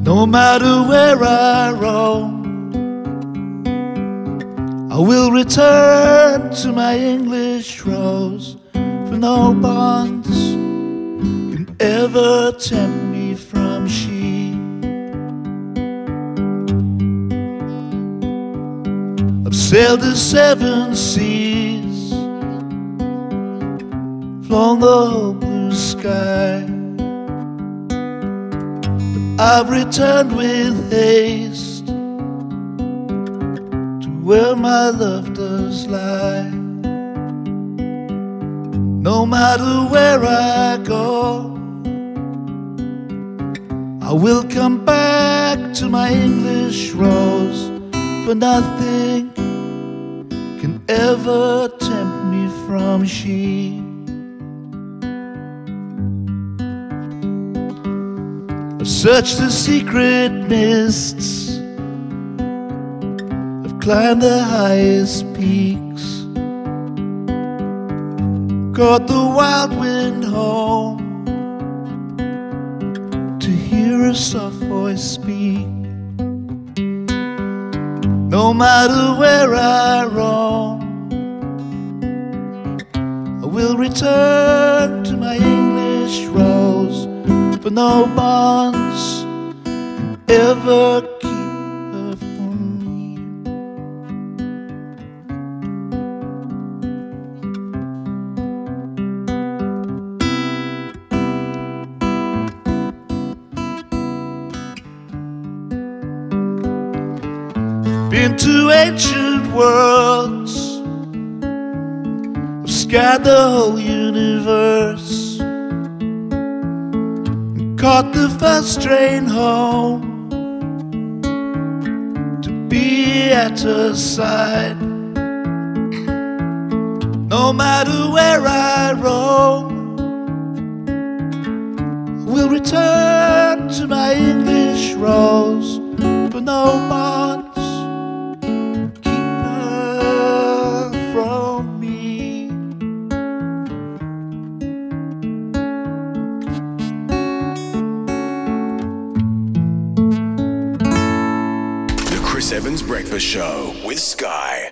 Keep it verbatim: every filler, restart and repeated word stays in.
No matter where I roam, I will return to my English rose, for no bonds can ever tempt me from she. I've sailed the seven seas, flown the whole blue sky, but I've returned with haste to where my love does lie. No matter where I go, I will come back to my English rose, for nothing can ever tempt me from she. I've searched the secret mists, I've climbed the highest peaks, caught the wild wind home to hear a soft voice speak. No matter where I roam, I will return to my English rose, for no bonds can ever keep her from me. Been to ancient worlds, I've scoured the whole universe, and caught the first train home to be at her side. No matter where I roam, I will return to my English rose, for no bonds from me. The Chris Evans Breakfast Show with Sky.